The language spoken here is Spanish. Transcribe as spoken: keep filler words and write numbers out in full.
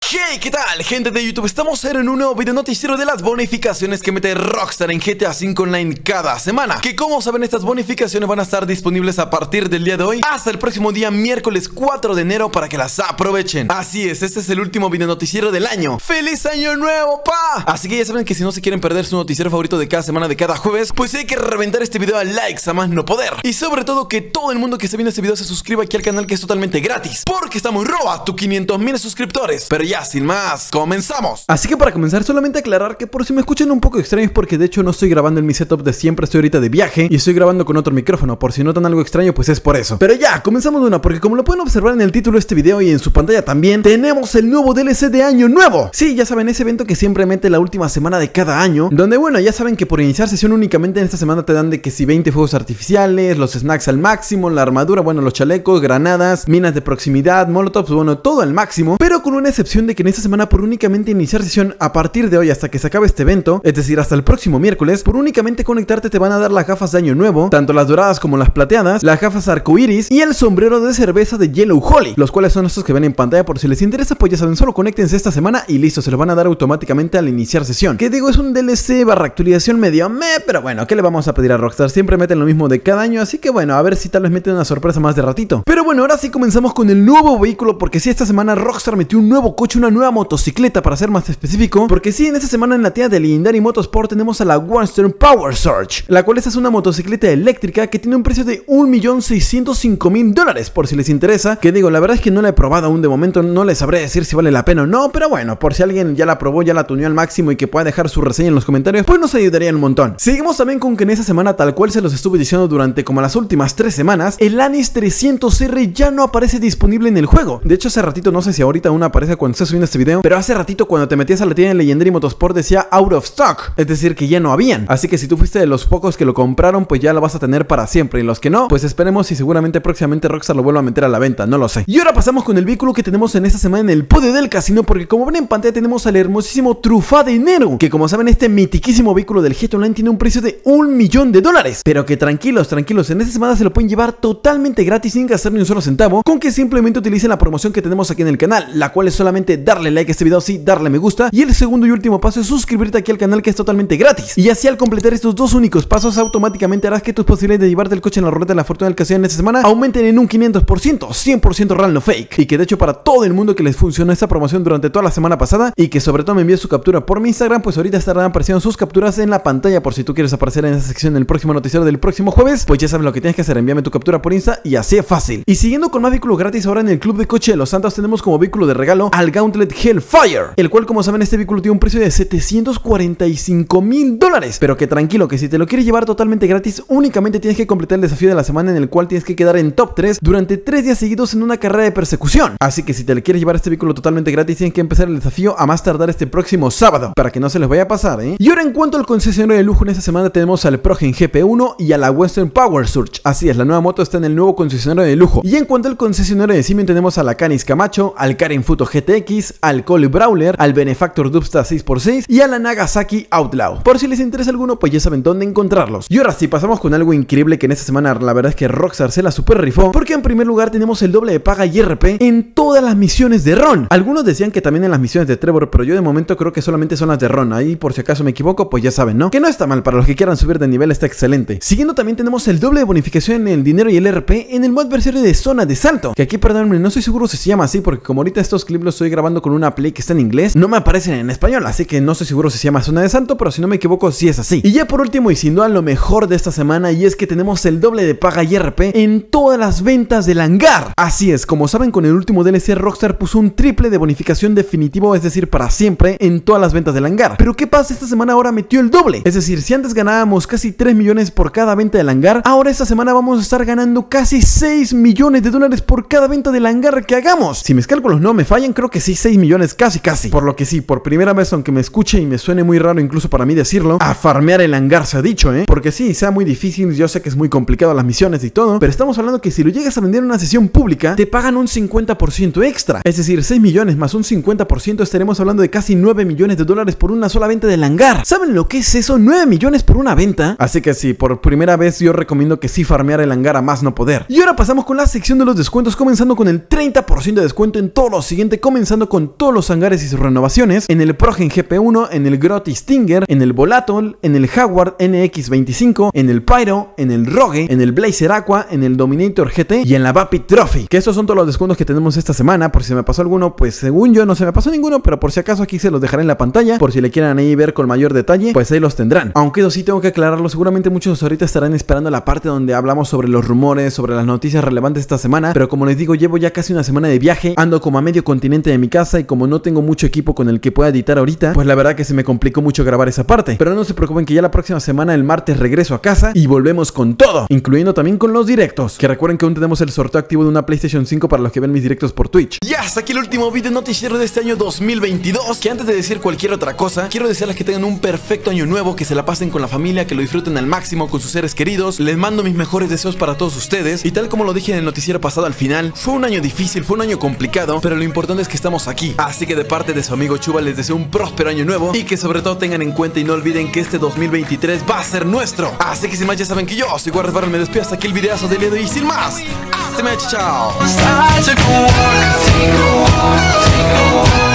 Hey, ¿qué tal, gente de YouTube? Estamos en un nuevo video noticiero de las bonificaciones que mete Rockstar en G T A cinco Online cada semana. Que como saben, estas bonificaciones van a estar disponibles a partir del día de hoy hasta el próximo día miércoles cuatro de enero para que las aprovechen. Así es, este es el último video noticiero del año. ¡Feliz año nuevo, pa! Así que ya saben que si no se quieren perder su noticiero favorito de cada semana, de cada jueves, pues hay que reventar este video a likes a más no poder. Y sobre todo que todo el mundo que esté viendo este video se suscriba aquí al canal, que es totalmente gratis, porque estamos roba tu quinientos mil suscriptores. Pero ya, sin más, comenzamos. Así que para comenzar, solamente aclarar que por si me escuchan un poco extraños, porque de hecho no estoy grabando en mi setup de siempre, estoy ahorita de viaje y estoy grabando con otro micrófono. Por si notan algo extraño, pues es por eso. Pero ya, comenzamos de una, porque como lo pueden observar en el título de este video y en su pantalla también, tenemos el nuevo D L C de Año Nuevo. Sí, ya saben, ese evento que siempre mete la última semana de cada año, donde bueno, ya saben que por iniciar sesión únicamente en esta semana te dan de que si veinte fuegos artificiales, los snacks al máximo, la armadura, bueno, los chalecos, granadas, minas de proximidad, molotovs, bueno, todo al máximo, pero con una excepción de que en esta semana por únicamente iniciar sesión a partir de hoy hasta que se acabe este evento, es decir, hasta el próximo miércoles, por únicamente conectarte te van a dar las gafas de Año Nuevo, tanto las doradas como las plateadas, las gafas arcoiris y el sombrero de cerveza de Yellow Holly, los cuales son estos que ven en pantalla. Por si les interesa, pues ya saben, solo conéctense esta semana y listo, se los van a dar automáticamente al iniciar sesión. Que digo, es un D L C barra actualización medio meh, pero bueno, ¿qué le vamos a pedir a Rockstar? Siempre meten lo mismo de cada año, así que bueno, a ver si tal vez meten una sorpresa más de ratito. Pero bueno, ahora sí comenzamos con el nuevo vehículo, porque sí, esta semana Rockstar metió un nuevo coche, una nueva motocicleta para ser más específico, porque sí, en esta semana en la tienda de Legendary Motorsport tenemos a la Western Power Surge, la cual esta es una motocicleta eléctrica que tiene un precio de un millón seiscientos cinco mil dólares, por si les interesa. Que digo, la verdad es que no la he probado aún de momento, no les sabré decir si vale la pena o no, pero bueno, por si alguien ya la probó, ya la tuneó al máximo y que pueda dejar su reseña en los comentarios, pues nos ayudaría un montón. Seguimos también con que en esta semana, tal cual se los estuve diciendo durante como las últimas tres semanas, el Anis trescientos R ya no aparece disponible en el juego. De hecho, hace ratito, no sé si ahorita aún aparece cuando esté subiendo este video, pero hace ratito cuando te metías a la tienda de Legendary Motorsport decía out of stock, es decir, que ya no habían. Así que si tú fuiste de los pocos que lo compraron, pues ya lo vas a tener para siempre, y los que no, pues esperemos y seguramente próximamente Rockstar lo vuelva a meter a la venta, no lo sé. Y ahora pasamos con el vehículo que tenemos en esta semana en el podio del casino, porque como ven en pantalla tenemos al hermosísimo Trufa de Nero, que como saben, este mitiquísimo vehículo del G T A Online tiene un precio de un millón de dólares, pero que tranquilos, tranquilos, en esta semana se lo pueden llevar totalmente gratis sin gastar ni un solo centavo, con que simplemente utilicen la promoción que tenemos aquí en el canal, la cual es solamente darle like a este video, sí, darle me gusta, y el segundo y último paso es suscribirte aquí al canal, que es totalmente gratis. Y así, al completar estos dos únicos pasos, automáticamente harás que tus posibilidades de llevarte el coche en la ruleta de la fortuna del casino en esta semana aumenten en un quinientos por ciento, cien por ciento real, no fake. Y que de hecho, para todo el mundo que les funcionó esta promoción durante toda la semana pasada y que sobre todo me envíe su captura por mi Instagram, pues ahorita estarán apareciendo sus capturas en la pantalla, por si tú quieres aparecer en esa sección en el próximo noticiero del próximo jueves. Pues ya sabes lo que tienes que hacer, envíame tu captura por Insta y así es fácil. Y siguiendo con más vehículos gratis, ahora en el Club de Coche de los Santos tenemos como vehículo de regalo al Gauntlet Hellfire, el cual, como saben, este vehículo tiene un precio de setecientos cuarenta y cinco mil dólares, pero que tranquilo, que si te lo quieres llevar totalmente gratis, únicamente tienes que completar el desafío de la semana, en el cual tienes que quedar en top tres durante tres días seguidos en una carrera de persecución. Así que si te le quieres llevar este vehículo totalmente gratis, tienes que empezar el desafío a más tardar este próximo sábado, para que no se les vaya a pasar, ¿eh? Y ahora, en cuanto al concesionario de lujo, en esta semana tenemos al Progen G P uno y a la Western Power Surge. Así es, la nueva moto está en el nuevo concesionario de lujo. Y en cuanto al concesionario de Simeon, tenemos a la Canis Camacho, al Karen Futo G T X, al Cole Brawler, al Benefactor Dubsta seis por seis y a la Nagasaki Outlaw. Por si les interesa alguno, pues ya saben dónde encontrarlos. Y ahora sí, pasamos con algo increíble que en esta semana la verdad es que Rockstar se la super rifó, porque en primer lugar tenemos el doble de paga y R P en todas las misiones de Ron. Algunos decían que también en las misiones de Trevor, pero yo de momento creo que solamente son las de Ron. Ahí por si acaso me equivoco, pues ya saben, ¿no? Que no está mal, para los que quieran subir de nivel está excelente. Siguiendo también tenemos el doble de bonificación en el dinero y el R P en el mod adversario de Zona de Salto, que aquí, perdónenme, no estoy seguro si se llama así, porque como ahorita estos clips los estoy grabando con una play que está en inglés, no me aparecen en español, así que no estoy seguro si se llama Zona de Salto, pero si no me equivoco sí es así. Y ya por último, y sin duda lo mejor de esta semana, y es que tenemos el doble de paga y R P en todas las ventas del hangar. Así es, como saben, con el último D L C Rockstar puso un triple de bonificación definitivo, es decir, para siempre, en todas las ventas del hangar. Pero ¿qué pasa? Esta semana ahora metió el doble, es decir, si antes ganábamos casi tres millones por cada venta del hangar, ahora esta semana vamos a estar ganando casi seis millones de dólares por cada venta del hangar que hagamos. Si mis cálculos no me fallan, creo que sí, seis millones, casi casi. Por lo que sí, por primera vez, aunque me escuche y me suene muy raro incluso para mí decirlo, a farmear el hangar se ha dicho, ¿eh? Porque sí, sea muy difícil, yo sé que es muy complicado las misiones y todo, pero estamos hablando que si lo llegas a vender en una sesión pública, te pagan un cincuenta por ciento extra. Es decir, seis millones más un cincuenta por ciento, estaremos hablando de casi nueve millones de dólares por una sola venta del hangar. ¿Saben lo que es eso? nueve millones por una venta. Así que sí, por primera vez yo recomiendo que sí farmear el hangar a más no poder. Y ahora pasamos con la sección de los descuentos, comenzando con el treinta por ciento de descuento en todo lo siguiente, comenzando comenzando con todos los hangares y sus renovaciones, en el Progen G P uno, en el Grotty Stinger, en el Volatile, en el Jaguar N X veinticinco, en el Pyro, en el Rogue, en el Blazer Aqua, en el Dominator G T y en la Vapid Trophy. Que estos son todos los descuentos que tenemos esta semana. Por si se me pasó alguno, pues según yo no se me pasó ninguno, pero por si acaso aquí se los dejaré en la pantalla, por si le quieran ahí ver con mayor detalle, pues ahí los tendrán. Aunque eso sí tengo que aclararlo, seguramente muchos ahorita estarán esperando la parte donde hablamos sobre los rumores, sobre las noticias relevantes esta semana, pero como les digo, llevo ya casi una semana de viaje, ando como a medio continente de mi casa y como no tengo mucho equipo con el que pueda editar ahorita, pues la verdad que se me complicó mucho grabar esa parte. Pero no se preocupen que ya la próxima semana, el martes, regreso a casa y volvemos con todo, incluyendo también con los directos, que recuerden que aún tenemos el sorteo activo de una PlayStation cinco para los que ven mis directos por Twitch. Y hasta aquí el último video noticiero de este año dos mil veintidós, que antes de decir cualquier otra cosa, quiero desearles que tengan un perfecto año nuevo, que se la pasen con la familia, que lo disfruten al máximo con sus seres queridos. Les mando mis mejores deseos para todos ustedes, y tal como lo dije en el noticiero pasado al final, fue un año difícil, fue un año complicado, pero lo importante es que estamos aquí. Así que de parte de su amigo Chuba les deseo un próspero año nuevo, y que sobre todo tengan en cuenta y no olviden que este dos mil veintitrés va a ser nuestro. Así que sin más, ya saben que yo soy Guardas Barrel, me despido hasta aquí el videazo del día de hoy, y sin más, hasta mañana, chao.